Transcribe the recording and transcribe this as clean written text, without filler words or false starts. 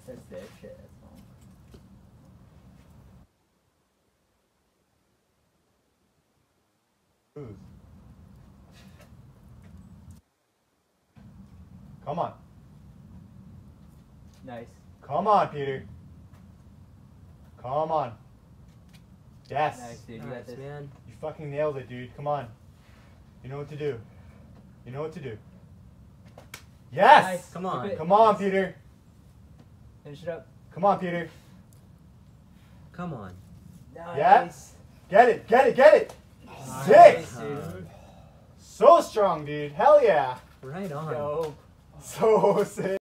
That's dead shit. That's all. Who's? Come on. Nice. Come on, Peter. Come on. Yes. Nice, dude. You got Nice, this. man. You fucking nailed it, dude. Come on. You know what to do. You know what to do. Yes! Nice. Come on. Keep it. Come on, Peter. Finish it up. Come on, Peter. Come on. Nice. Yeah. Get it, get it, get it! Nice, Six! dude. So strong, dude. Hell yeah. Right on. Dope. So sick.